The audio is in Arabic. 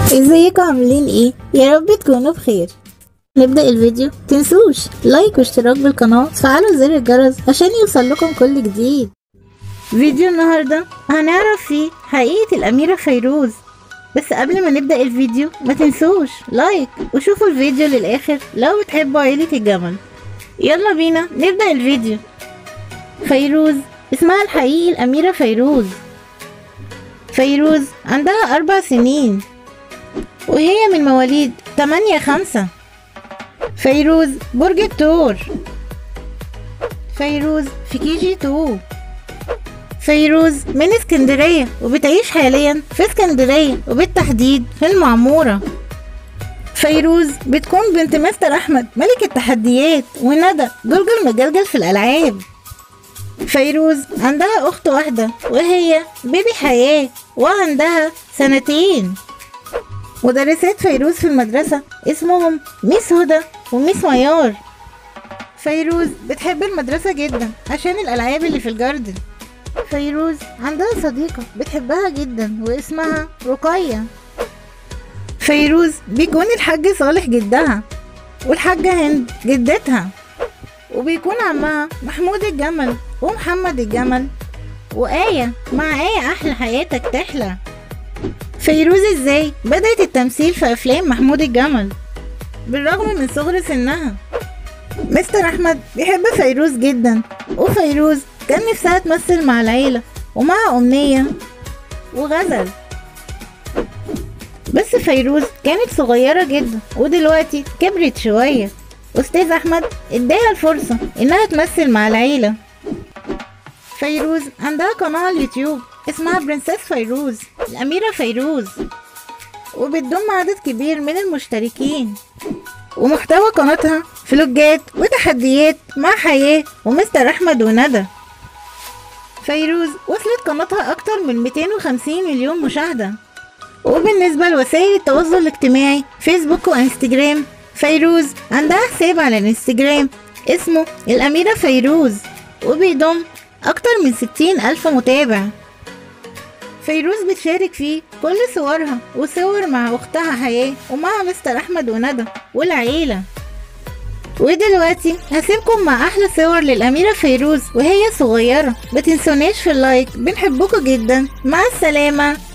ازيكم عاملين ايه؟ يا رب تكونوا بخير. نبدأ الفيديو، تنسوش لايك واشتراك بالقناة وتفعلوا زر الجرس عشان يوصل لكم كل جديد. فيديو النهاردة هنعرف فيه حقيقة الأميرة فيروز، بس قبل ما نبدأ الفيديو ما تنسوش لايك وشوفوا الفيديو للآخر لو بتحبوا عيلة الجمل. يلا بينا نبدأ الفيديو. فيروز اسمها الحقيقي الأميرة فيروز. فيروز عندها 4 سنين وهي من مواليد 8/5. فيروز برج الثور. فيروز في KG 2. فيروز من اسكندرية وبتعيش حاليا في اسكندرية وبالتحديد في المعمورة. فيروز بتكون بنت مستر أحمد ملك التحديات وندى جلجل مجلجل في الألعاب. فيروز عندها أخت واحدة وهي بيبي حياة وعندها 2 سنين. مدرسات فيروز في المدرسة اسمهم ميس هدى وميس ميار. فيروز بتحب المدرسة جدا عشان الألعاب اللي في الجاردن. فيروز عندها صديقة بتحبها جدا واسمها رقية. فيروز بيكون الحاج صالح جدها والحاجة هند جدتها، وبيكون عمها محمود الجمل ومحمد الجمل وآية. مع آية أحلى حياتك تحلى. فيروز ازاي بدأت التمثيل في أفلام محمود الجمل بالرغم من صغر سنها. مستر أحمد بيحب فيروز جدا، وفيروز كان نفسها تمثل مع العيلة ومع أمنية وغزل، بس فيروز كانت صغيرة جدا ودلوقتي كبرت شوية. أستاذ أحمد اداها الفرصة إنها تمثل مع العيلة. فيروز عندها قناة على اليوتيوب اسمها برنسس فيروز الأميرة فيروز، وبتضم عدد كبير من المشتركين، ومحتوى قناتها فلوجات وتحديات مع حياة ومستر أحمد وندى. فيروز وصلت قناتها أكتر من 250 مليون مشاهدة. وبالنسبة لوسائل التواصل الاجتماعي فيسبوك وانستجرام، فيروز عندها حساب على الانستجرام اسمه الأميرة فيروز وبيضم أكتر من 60,000 متابع. فيروز بتشارك فيه كل صورها وصور مع أختها حياة ومع مستر أحمد وندى والعيلة. ودلوقتي هسيبكم مع أحلى صور للأميرة فيروز وهي صغيرة. متنسوناش في اللايك، بنحبكم جدا. مع السلامة.